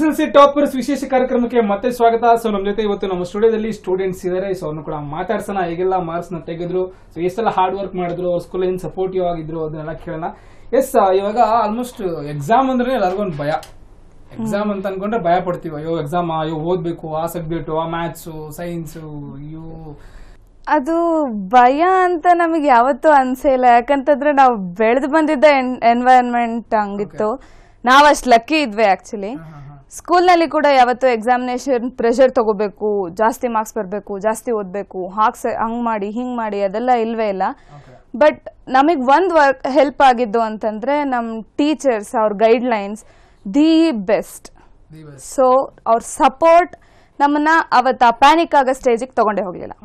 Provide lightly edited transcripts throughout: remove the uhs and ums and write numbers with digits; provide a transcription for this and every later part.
SSLC toppers ವಿಶೇಷ ಕಾರ್ಯಕ್ರಮಕ್ಕೆ ಮತ್ತೆ ಸ್ವಾಗತ. ಸೊ ನಮ್ಮ ಜೊತೆ ಇವತ್ತು ನಮ್ಮ ಸ್ಟುಡಿಯೋದಲ್ಲಿ ಸ್ಟೂಡೆಂಟ್ಸ್ ಇದಾರೆ. ಸೊ ಅವ್ರನ್ನ ಕೂಡ ಮಾತಾಡ್ಸೋಣ, ಹೇಗೆಲ್ಲ ಮಾರ್ಕ್ಸ್ ನ ತೆಗೆದ್ರು, ಸೊ ಎಷ್ಟೆಲ್ಲ ಹಾರ್ಡ್ ವರ್ಕ್ ಮಾಡಿದ್ರು, ಅವ್ರ ಸ್ಕೂಲ್ ಏನ್ ಸಪೋರ್ಟಿವ್ ಆಗಿದ್ರು ಅದನ್ನೆಲ್ಲ ಕೇಳೋಣ. ಇವಾಗ ಆಲ್ಮೋಸ್ಟ್ ಎಕ್ಸಾಮ್ ಅಂದ್ರೆ ಎಲ್ಲರಿಗೊಂದು ಭಯ. ಎಕ್ಸಾಮ್ ಅಂತ ಅನ್ಕೊಂಡ್ರೆ ಭಯ ಪಡ್ತೀವಿ. ಅಯ್ಯೋ ಎಕ್ಸಾಮ್, ಅಯ್ಯೋ ಓದ್ಬೇಕು, ಆ ಸಬ್ಜೆಕ್ಟ್, ಆ ಮ್ಯಾಥ್ಸ್, ಸೈನ್ಸ್, ಅಯ್ಯೋ ಅದು ಭಯ ಅಂತ ನಮಗೆ ಯಾವತ್ತೂ ಅನ್ಸಿಲ್ಲ. ಯಾಕಂತಂದ್ರೆ ನಾವು ಬೆಳೆದು ಬಂದಿದ್ದ ಎನ್ವೈರನ್ಮೆಂಟ್ ಹಂಗಿತ್ತು. ನಾವ್ ಅಷ್ಟ್ ಲಕ್ಕಿ ಇದ್ವಿ. ಆಕ್ಚುಲಿ ಸ್ಕೂಲ್ ನಲ್ಲಿ ಕೂಡ ಯಾವತ್ತು ಎಕ್ಸಾಮಿನೇಷನ್ ಪ್ರೆಷರ್ ತಗೋಬೇಕು, ಜಾಸ್ತಿ ಮಾರ್ಕ್ಸ್ ಬರ್ಬೇಕು, ಜಾಸ್ತಿ ಓದ್ಬೇಕು, ಹಂಗ್ ಮಾಡಿ ಹಿಂಗ್ ಮಾಡಿ ಅದೆಲ್ಲ ಇಲ್ವೇ ಇಲ್ಲ. ಬಟ್ ನಮಗ್ ಒಂದ್ ಹೆಲ್ಪ್ ಆಗಿದ್ದು ಅಂತಂದ್ರೆ ನಮ್ ಟೀಚರ್ಸ್, ಅವ್ರ guidelines the best. So ಅವ್ರ ಸಪೋರ್ಟ್ ನಮ್ಮನ್ನ ಅವತ್ತು ಆ ಪ್ಯಾನಿಕ್ ಆಗೋ ಸ್ಟೇಜಿಗೆ ತಗೊಂಡೇ ಹೋಗ್ಲಿಲ್ಲ.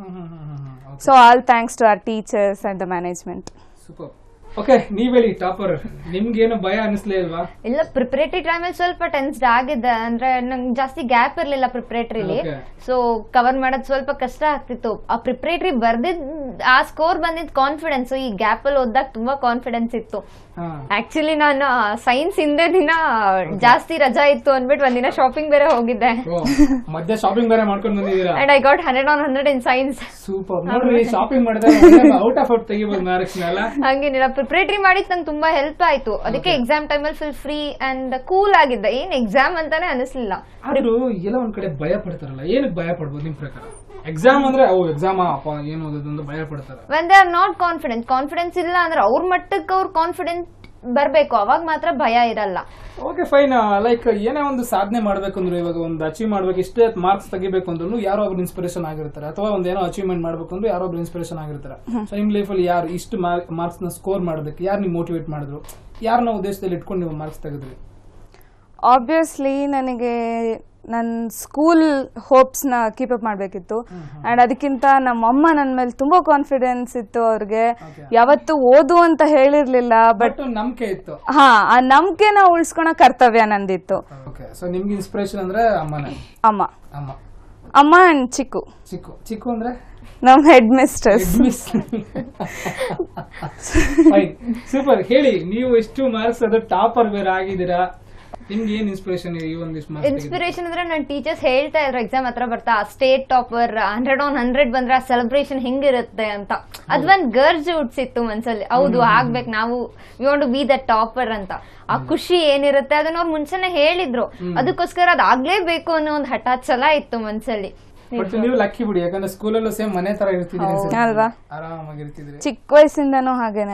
So all thanks to our teachers and the management. Super. Okay, ನೀವ್ ಹೇಳಿ ಟಾಪರ್, ನಿಮ್ಗೇನು ಭಯ ಅನಿಸ್ಲೇ ಇಲ್ವಾ? ಇಲ್ಲ, ಪ್ರಿಪರೇಟರಿ ಟೈಮಲ್ಲಿ ಸ್ವಲ್ಪ ಟೆನ್ಸ್ಡ್ ಆಗಿದ್ದೆ. ಅಂದ್ರೆ ನಂಗೆ ಜಾಸ್ತಿ ಗ್ಯಾಪ್ ಇರ್ಲಿಲ್ಲ ಪ್ರಿಪರೇಟರಿಲಿ. ಸೊ ಕವರ್ ಮಾಡೋದು ಸ್ವಲ್ಪ ಕಷ್ಟ ಆಗ್ತಿತ್ತು. ಆ ಪ್ರಿಪರೇಟರಿ ಬರ್ದಿದ್ ಆ ಸ್ಕೋರ್ ಬಂದಿದ್ ಕಾನ್ಫಿಡೆನ್ಸ್ ಈ ಗ್ಯಾಪ್ ಅಲ್ಲಿ ಓದಾಗ ತುಂಬಾ ಕಾನ್ಫಿಡೆನ್ಸ್ ಇತ್ತು. ಆಕ್ಚುಲಿ ನಾನು ಸೈನ್ಸ್ ಹಿಂದೆ ದಿನ ಜಾಸ್ತಿ ರಜಾ ಇತ್ತು ಅಂದ್ಬಿಟ್ಟು ಒಂದಿನ ಶಾಪಿಂಗ್ ಬೇರೆ ಹೋಗಿದ್ದೆ. ಮಧ್ಯ ಶಾಪಿಂಗ್ ಬೇರೆ ಮಾಡ್ಕೊಂಡು ಬಂದಿದ್ದೀರಾ? And I got 100 in science. Super. ನೋಡ್ರಿ, ಶಾಪಿಂಗ್ ಮಾಡಿದ್ರೆ ಔಟ್ ಆಫ್ ಔಟ್ ತೆಗಿಬಹುದು ಮಾರ್ಕ್ಸ್ ಎಲ್ಲ. ಹಂಗೇನಿಲ್ಲ, ಪ್ರಿಪರೇಟರಿ ಮಾಡಿದ್ ನಂಗೆ ತುಂಬಾ ಹೆಲ್ಪ್ ಆಯ್ತು. ಅದಕ್ಕೆ ಎಕ್ಸಾಮ್ ಟೈಮಲ್ಲಿ ಫುಲ್ ಫ್ರೀ ಅಂಡ್ ಕೂಲ್ ಆಗಿದ್ದೆ. ಏನ್ ಎಕ್ಸಾಮ್ ಅಂತಾನೆ ಅನಿಸ್ಲಿಲ್ಲ. ಆದ್ರೂ ಎಲ್ಲ ಒಂದ್ ಕಡೆ ಭಯ ಪಡ್ತಾರಲ್ಲ, ಏನಕ್ಕೆ ಭಯ ಪಡ್ಬೋದು ನಿಮ್ ಪ್ರಕಾರ? ಎಕ್ಸಾಮ್ ಅಂದ್ರೆ ಎಕ್ಸಾಮ್ ಏನು ಓದೋದು ಭಯ ಪಡ್ತಾರೆ. When they are not confidence ಇಲ್ಲ ಅಂದ್ರೆ ಅವ್ರ ಮಟ್ಟಕ್ಕೆ ಅವ್ರ ಕಾನ್ಫಿಡೆನ್ಸ್ ಬರ್ಬೇಕು, ಅವಾಗ ಮಾತ್ರ ಭಯ ಇರಲ್ಲ. Okay fine. ಲೈಕ್ ಏನೇ ಒಂದು ಸಾಧನೆ ಮಾಡ್ಬೇಕಂದ್ರು, ಇವಾಗ ಒಂದು ಅಚೀವ್ ಮಾಡ್ಬೇಕು, ಇಷ್ಟೇ ಮಾರ್ಕ್ಸ್ ತೆಗಿಬೇಕು ಅಂದ್ರೂ ಯಾರೋ ಒಬ್ರು ಇನ್ಸ್ಪಿರೇಷನ್ ಆಗಿರ್ತಾರೆ, ಅಥವಾ ಒಂದೇನೋ ಅಚೀವ್ಮೆಂಟ್ ಮಾಡ್ಬೇಕು ಅಂದ್ರೆ ಯಾರೋ ಒಬ್ರು ಇನ್ಸ್ಪಿರೇಷನ್ ಆಗಿರ್ತಾರೆ. ಸೊ ನಿಮ್ ಲೈಫ್ ಅಲ್ಲಿ ಯಾರು ಇಷ್ಟು ಮಾರ್ಕ್ಸ್ ನ ಸ್ಕೋರ್ ಮಾಡ್ಬೇಕು, ಯಾರು ನೀವು ಮೋಟಿವೇಟ್ ಮಾಡಿದ್ರು, ಯಾರನ್ನ ಉದ್ದೇಶದಲ್ಲಿ ಇಟ್ಕೊಂಡು ನೀವು ಮಾರ್ಕ್ಸ್ ತೆಗೆದ್ರಿ? ಆಬ್ವಿಯಸ್ಲಿ ನನಗೆ ನನ್ನ ಸ್ಕೂಲ್ ಹೋಪ್ಸ್ ನ ಕೀಪ್ ಅಪ್ ಮಾಡ್ಬೇಕಿತ್ತು. ಅಂಡ್ ಅದಕ್ಕಿಂತ ನಮ್ಮಮ್ಮ ನನ್ನ ಮೇಲೆ ತುಂಬಾ ಕಾನ್ಫಿಡೆನ್ಸ್ ಇತ್ತು. ಅವ್ರಿಗೆ ಯಾವತ್ತು ಓದು ಅಂತ ಹೇಳಿರ್ಲಿಲ್ಲ, ಬಟ್ ನಂಬಿಕೆ ಇತ್ತು. ಆ ನಂಬಿಕೆನ ಉಳಿಸ್ಕೊಳೋ ಕರ್ತವ್ಯ ನಂದಿತ್ತು. ಸೊ ನಿಮ್ಗೆ ಇನ್ಸ್ಪಿರೇಷನ್ ಅಂದ್ರೆ ಅಮ್ಮನೇ? ಅಮ್ಮ ಅಂಡ್ ಚಿಕ್ಕು ಅಂದ್ರೆ ನಮ್ ಹೆಡ್ ಮಿಸ್ಟ್ರೆಸ್. ಸೂಪರ್. ಹೇಳಿ, ನೀವು ಎಷ್ಟು ಮಾರ್ಕ್ಸ್ ಅದು ಟಾಪರ್ ಬೇರೆ ಆಗಿದ್ದೀರಾ, ನಿಮ್ಗೆ ಏನ್ ಇನ್ಸ್ಪಿರೇಷನ್? ಇನ್ಸ್ಪಿರೇಷನ್ ಅಂದ್ರೆ ನನ್ನ ಟೀಚರ್ಸ್ ಹೇಳ್ತಾ ಇದ್ರು ಎಕ್ಸಾಮ್ ಹತ್ರ ಬರ್ತಾ, ಸ್ಟೇಟ್ ಟಾಪರ್ 100 on 100 ಬಂದ್ರೆ ಆ ಸೆಲೆಬ್ರೇಷನ್ ಹೆಂಗಿರುತ್ತೆ ಅಂತ. ಅದೊಂದ್ ಗರ್ಜ್ ಹುಟ್ಸಿತ್ತು ಮನ್ಸಲ್ಲಿ. ಹೌದು, ಆಗ್ಬೇಕು, ನಾವು we want to be the topper ಅಂತ. ಆ ಖುಷಿ ಏನಿರುತ್ತೆ ಅದನ್ನ ಅವ್ರು ಮುಂಚೆನೆ ಹೇಳಿದ್ರು. ಅದಕ್ಕೋಸ್ಕರ ಅದಾಗ್ಲೇಬೇಕು ಅನ್ನೋ ಒಂದು ಹಠ ಛಲ ಇತ್ತು ಮನ್ಸಲ್ಲಿ. ಬಟ್ ನೀವು ಲಕ್ಕಿ ಬಿಡಿ, ಯಾಕಂದ್ರೆ ಸ್ಕೂಲಲ್ಲೂ ಸೇಮ್ ಮನೆ ತರ ಇರ್ತಿದ್ರಿ ಅಲ್ವಾ, ಆರಾಮಾಗಿರ್ತಿದ್ರಿ. ಚಿಕ್ಕ ವಯಸ್ಸಿಂದಾನು ಹಾಗೇನೆ.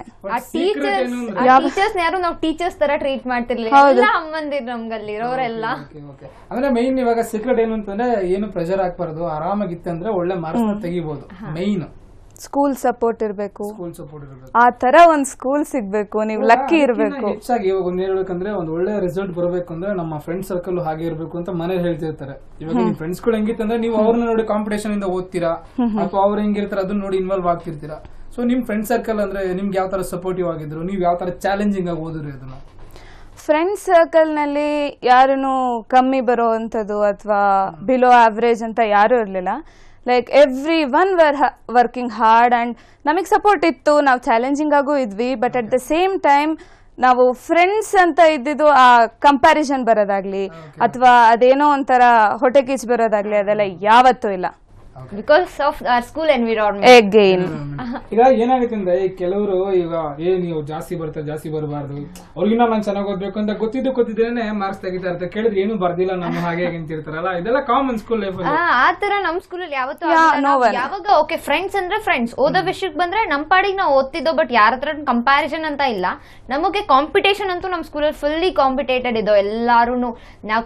ಟೀಚರ್ಸ್ ಯಾರು ನಾವು ಟೀಚರ್ಸ್ ತರ ಟ್ರೀಟ್ ಮಾಡ್ತಿರ್ಲಿಲ್ಲ, ಎಲ್ಲ ಅಮ್ಮಂದಿರ್ ನಮ್ಗಲ್ಲಿ ಇರೋರೆಲ್ಲ. ಅಂದ್ರೆ ಮೈನ್ ಇವಾಗ ಸೀಕ್ರೆಟ್ ಏನು ಅಂತಂದ್ರೆ, ಏನು ಪ್ರೆಷರ್ ಹಾಕ್ಬಾರ್ದು, ಆರಾಮಾಗಿತ್ತಂದ್ರೆ ಒಳ್ಳೆ ಮಾರ್ಕ್ಸ್ ತೆಗಿಬಹುದು. ಮೈನ್ ಸ್ಕೂಲ್ ಸಪೋರ್ಟ್ ಇರ್ಬೇಕು, ಆ ತರ ಒಂದ್ ಸ್ಕೂಲ್ ಸಿಗ್ಬೇಕು, ನೀವು ಲಕ್ಕಿ ಇರ್ಬೇಕು. ಹೆಚ್ಚಾಗಿ ಇವಾಗ ಒಂದ್ ಹೇಳ್ಬೇಕಂದ್ರೆ, ಒಂದ್ ಒಳ್ಳೆ ರಿಸಲ್ಟ್ ಬರಬೇಕು ಅಂದ್ರೆ ನಮ್ಮ ಫ್ರೆಂಡ್ ಸರ್ಕಲ್ ಹಾಗೆ ಇರ್ಬೇಕು ಅಂತ ಮನೇಲಿ ಹೇಳ್ತಿರ್ತಾರೆ. ಇವಾಗ ನಿಮ್ ಫ್ರೆಂಡ್ಸ್ ಗಳು ಹೆಂಗಿತ್ತಂದ್ರೆ ನೀವು ಅವ್ರನ್ನ ನೋಡಿ ಕಾಂಪಿಟೇಷನ್ ಇಂದ ಓದ್ತೀರಾ, ಅಥವಾ ಅವ್ರು ಹೆಂಗಿರ್ತಾರೆ ಅದನ್ನ ನೋಡಿ ಇನ್ವಾಲ್ವ್ ಆಗ್ತಿರ್ತೀರಾ. ಸೊ ನಿಮ್ ಫ್ರೆಂಡ್ ಸರ್ಕಲ್ ಅಂದ್ರೆ ನಿಮ್ಗೆ ಯಾವ ತರ ಸಪೋರ್ಟಿವ್ ಆಗಿದ್ರು, ನೀವು ಯಾವ ತರ ಚಾಲೆಂಜಿಂಗ್ ಆಗಿ ಓದಿದ್ರಿ ಅದನ್ನ? ಫ್ರೆಂಡ್ಸ್ ಸರ್ಕಲ್ ನಲ್ಲಿ ಯಾರು ಕಮ್ಮಿ ಬರೋವಂಥದ್ದು ಅಥವಾ ಬಿಲೋ ಆವರೇಜ್ ಅಂತ ಯಾರು ಇರ್ಲಿಲ್ಲ. Like everyone working hard and ನಮಗೆ ಸಪೋರ್ಟ್ ಇತ್ತು. ನಾವು ಚಾಲೆಂಜಿಂಗ್ ಆಗೂ ಇದ್ವಿ, but at the same time ನಾವು ಫ್ರೆಂಡ್ಸ್ ಅಂತ ಇದ್ದಿದ್ದು ಆ ಕಂಪ್ಯಾರಿಸನ್ ಬರೋದಾಗ್ಲಿ ಅಥವಾ ಅದೇನೋ ಒಂಥರ ಹೊಟ್ಟೆ ಕಿಚ್ಚು ಬರೋದಾಗ್ಲಿ ಅದೆಲ್ಲ ಯಾವತ್ತೂ ಇಲ್ಲ. Because of our school environment. Again ಈಗ ಏನಾಗುತ್ತೆ ಅಂದ್ರೆ, ಕೆಲವರು ಈಗ ನೀವು ಜಾಸ್ತಿ ಬರ್ತಾರೆ, ಜಾಸ್ತಿ ಬರಬಾರ್ದು, ಅವ್ರಿಗಿನ್ನ ನಾನು ಚೆನ್ನಾಗಿ ಓದ್ಬೇಕು ಅಂತ ಗೊತ್ತಿದ್ದೇನೆ ಮಾರ್ಕ್ಸ್ ತೆಗಿತಾ ಇರ್ತಾರೆ. ಕೇಳಿದ್ರೆ ಏನು ಬರ್ದಿಲ್ಲ ನಮ್ಮ ಹಾಗೆ ಅಂತಿರ್ತಾರಲ್ಲ, ಇದೆಲ್ಲ ಕಾಮನ್ ಸ್ಕೂಲ್ ಲೈಫ್ ಅಲ್ಲಿ. ಆತರ ನಮ್ ಸ್ಕೂಲಲ್ಲಿ ಯಾವತ್ತೂ ಯಾವಾಗ ಓಕೆ ಫ್ರೆಂಡ್ಸ್ ಅಂದ್ರೆ ಫ್ರೆಂಡ್ಸ್, ಓದೋ ವಿಷಯಕ್ಕೆ ಬಂದ್ರೆ ನಮ್ ಪಾಡಿಗೆ ನಾವು ಓದ್ತಿದ್ದೋ. ಬಟ್ ಯಾರ ಹತ್ರ ಕಂಪ್ಯಾರಿಸನ್ ಅಂತ ಇಲ್ಲ. ನಮಗೆ ಕಾಂಪಿಟೇಷನ್ ಅಂತೂ ನಮ್ ಸ್ಕೂಲಲ್ಲಿ ಫುಲ್ಲಿ ಕಾಂಪಿಟೇಟೆಡ್ ಇದ್ದೋ. ಎಲ್ಲಾರು ನಾವು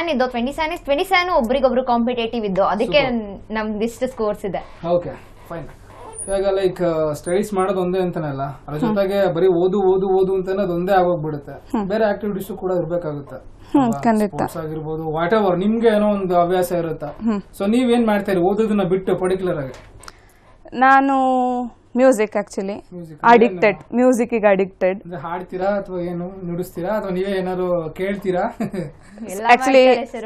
27 ಒಬ್ರಿಗೊಬ್ರು ಕಾಂಪಿಟೇಟಿವ್ ಇದ್ದೋ. ಅದಕ್ಕೆ ನಮ್ಗೆ ಇಷ್ಟು ಸ್ಕೋರ್ಸ್ ಇದೆ. Okay fine. ಇವಾಗ ಲೈಕ್ ಸ್ಟಡೀಸ್ ಮಾಡೋದು ಒಂದೇ ಅಂತಾನಲ್ಲ, ಅದ್ರ ಜೊತೆಗೆ ಬರೀ ಓದು ಅಂತಾನೆ ಅದೊಂದೇ ಆಗೋಗ್ಬಿಡುತ್ತೆ. ಬೇರೆ ಆಕ್ಟಿವಿಟೀಸ್ ಕೂಡ ಇರ್ಬೇಕಾಗುತ್ತೆ, ಸ್ಪೋರ್ಟ್ಸ್ ಆಗಿರ್ಬೋದು, ವಾಟ್ ಎವರ್ ನಿಮ್ಗೆ ಏನೋ ಒಂದು ಹವ್ಯಾಸ ಇರುತ್ತೆ. ಸೊ ನೀವೇನ್ ಮಾಡ್ತೀರಿ ಓದೋದನ್ನ ಬಿಟ್ಟು ಪರ್ಟಿಕ್ಯುಲರ್ ಆಗಿ? ನಾನು ಮ್ಯೂಸಿಕ್ ಆಕ್ಚುಲಿ ಅಡಿಕ್ಟೆಡ್, ಮ್ಯೂಸಿಕ್ಗೆ ಅಡಿಕ್ಟೆಡ್. ಹಾಡ್ತೀರಾ ಅಥವಾ ಏನು ನುಡಿಸ್ತೀರಾ ಅಥವಾ ನೀವೇ ಏನಾದ್ರು ಕೇಳ್ತೀರಾ? ಆಕ್ಚುಲಿ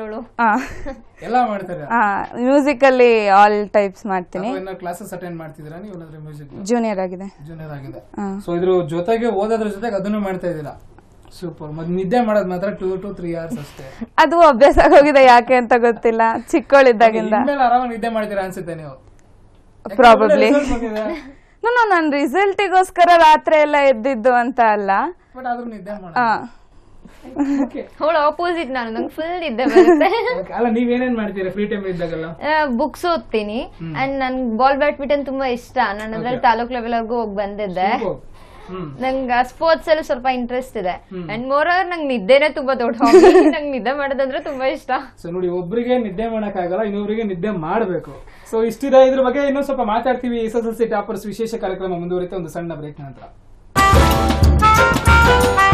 ಎಲ್ಲ ಮಾಡ್ತಾರೆ. ಮ್ಯೂಸಿಕ್ ಅಲ್ಲಿ ಆಲ್ ಟೈಪ್ಸ್ ಮಾಡ್ತೀನಿ. ಕ್ಲಾಸಸ್ ಅಟೆಂಡ್ ಮಾಡ್ತಿದ್ದೀರಾ ನೀವು? ಮ್ಯೂಸಿಕ್ ಜೂನಿಯರ್ ಆಗಿದೆ. ಸೊ ಇದ್ರ ಜೊತೆಗೆ ಓದೋದ್ರ ಜೊತೆಗೆ ಅದನ್ನು ಮಾಡ್ತಾ ಇದ್ದೀರಾ? ಸೂಪರ್. ಮತ್ತೆ ನಿದ್ದೆ ಮಾಡೋದು ಮಾತ್ರ 2 to 3 hours ಅಷ್ಟೇ. ಅದು ಅಭ್ಯಾಸ ಆಗೋಗಿದೆ, ಯಾಕೆ ಅಂತ ಗೊತ್ತಿಲ್ಲ. ಚಿಕ್ಕವಳಿದ್ದಾಗಿಂದ ಇನ್ಮೇಲೆ ಆರಾಮಾಗಿ ನಿದ್ದೆ ಮಾಡ್ತೀರಾ ಅನ್ಸುತ್ತೆ ನೀವು. ಪ್ರಾಬಬ್ಲಿ. ನಾನು ರಿಸಲ್ಟಿಗೋಸ್ಕರ ರಾತ್ರಿ ಎಲ್ಲ ಎದ್ದಿದ್ದು ಅಂತ ಅಲ್ಲ, ಬಟ್ ಆದ್ರೂ ನಿದ್ದೆ ಮಾಡ. ಅವಳು ಆಪೋಸಿಟ್, ನಂಗೆ ಫುಲ್ ನಿದ್ದೆ ಬರುತ್ತೆ. ಅಲ್ಲ ನೀವೇನೇನ್ ಮಾಡ್ತೀರಾ ಫ್ರೀ ಟೈಮ್ ಇದ್ದಾಗಲ್ಲ? ಬುಕ್ಸ್ ಓದ್ತೀನಿ ಅಂಡ್ ನನ್ಗೆ ಬಾಲ್ ಬ್ಯಾಡ್ಮಿಂಟನ್ ತುಂಬಾ ಇಷ್ಟ. ನಾನು ಅದ್ರಲ್ಲಿ ತಾಲೂಕ್ ಲೆವೆಲ್ ವರ್ಗೂ ಹೋಗಿ ಬಂದಿದ್ದೆ. ನಂಗೆ ಸ್ಪೋರ್ಟ್ಸ್ ಅಲ್ಲಿ ಸ್ವಲ್ಪ ಇಂಟ್ರೆಸ್ಟ್ ಇದೆ ಅಂಡ್ ಮೋರ್ ಓವರ್ ನಂಗೆ ನಿದ್ದೆನೆ ತುಂಬಾ ದೊಡ್ಡ ಹಾಬಿ. ನಂಗೆ ನಿದ್ದೆ ಮಾಡೋದಂದ್ರೆ ತುಂಬಾ ಇಷ್ಟ. ಸೊ ನೋಡಿ, ಒಬ್ರಿಗೆ ನಿದ್ದೆ ಮಾಡಕ್ ಆಗಲ್ಲ, ಇನ್ನೊಬ್ರಿಗೆ ನಿದ್ದೆ ಮಾಡ್ಬೇಕು. ಸೊ ಇಷ್ಟಿದೆ. ಇದ್ರ ಬಗ್ಗೆ ಇನ್ನೊಂದ್ ಸ್ವಲ್ಪ ಮಾತಾಡ್ತೀವಿ. SSLC ಟಾಪರ್ಸ್ ವಿಶೇಷ ಕಾರ್ಯಕ್ರಮ ಮುಂದುವರಿಯುತ್ತೆ ಒಂದು ಸಣ್ಣ ಬ್ರೇಕ್ ನಂತರ.